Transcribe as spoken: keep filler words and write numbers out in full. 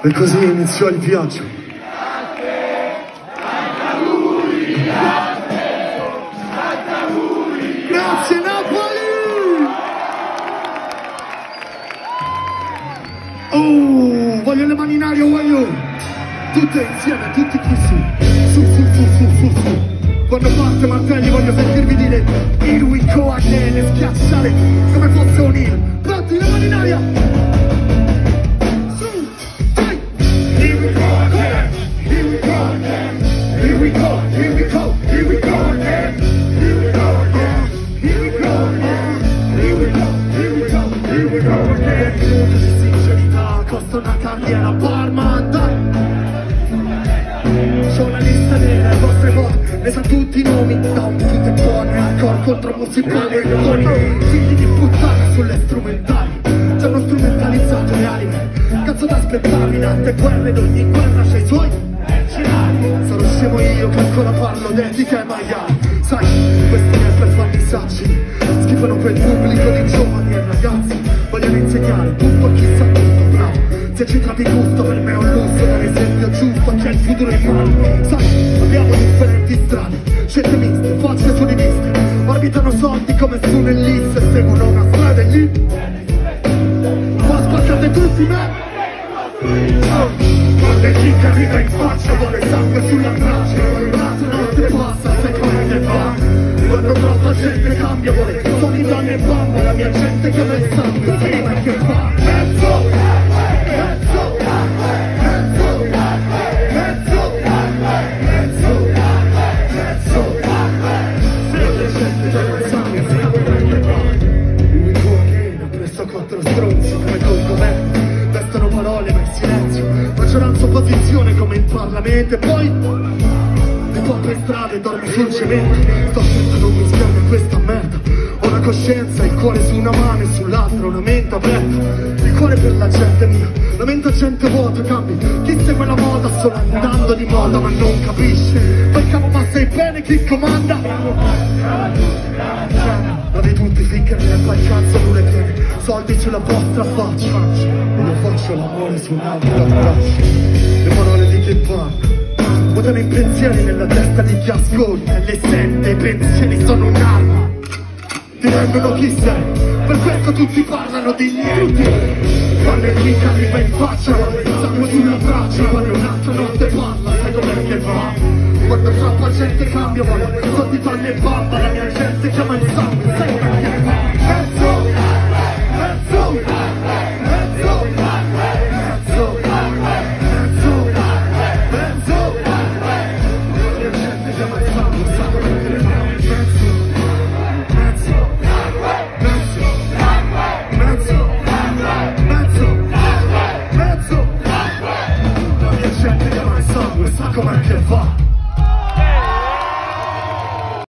E così iniziò il viaggio. Grazie Napoli! Oh, voglio le mani in aria, voglio! Tutte insieme, tutti così. Su, su, su, su, su, su. Quando parte martelli voglio sentirvi dire here we go again e schiacciare come fosse un hill. Pronti, le mani in aria! Su, vai! Here we go again, here we go again. Here we go, here we go, here we go again. Here we go again, here we go again. Here we go, here we go, here we go again. Sincerità costa una carriera, barman, dai! C'ho una lista nera, le vostre volte, ne sa tutti i nomi. Da un tutte buone, ancora contro musicali e buoni. Figli di puttana sulle strumentali. Ci hanno strumentalizzato le anime. Cazzo da aspettarmi in altre guerre, ed ogni guerra c'è i suoi scenari. Sarò scemo io che ancora parlo d'etica e maiali. Sai, questi ne per farmi sacci. Schifano quel pubblico di giovani e ragazzi. Vogliono insegnare tutto a chi sa tutto, bravo. Se ci trovi gusto per me è un lusso, dare esempio giusto c'è il futuro in mano. Sai, abbiamo differenti strade, scelte miste, facce su di viste. Orbitano soldi come su nell'Is e seguono una strada e lì ma ascoltate tutti me. Quando il kick arriva in faccia vuole sangue sulla traccia. La notte passa, sai come ne va. Quando troppa gente cambia vuole soldi, donne e bamba. La mia gente chiama il sangue prima che fa. Mezzo! Maggioranza opposizione come in Parlamento e poi le poi per strade dormi sul cemento. Sto attento, non mi schiavi a questa merda. Ho una coscienza, il cuore su una mano e sull'altra una mente aperta. Il cuore per la gente mia, la mente a gente vuota, cambi. Chi segue la moda solo andando di moda ma non capisce. Poi cavo ma sai bene chi comanda. Bravi tutti finché ne fa il cazzo sulle piedi. Soldi sulla vostra faccia. Io faccio l'amore su un'altra braccia. Le parole di chi parla mutano i pensieri nella testa di chi ascolta. E le sente, i pensieri sono un'arma. Ti rendono chi sei, per questo tutti parlano di niente. Quando il kick arriva in faccia, sangue sulla braccia. Quando un'altra notte parla, sai com'è che va. Quando troppa gente cambia, vuole soldi, donne e bamba. La mia gente chiama il sangue, sai perché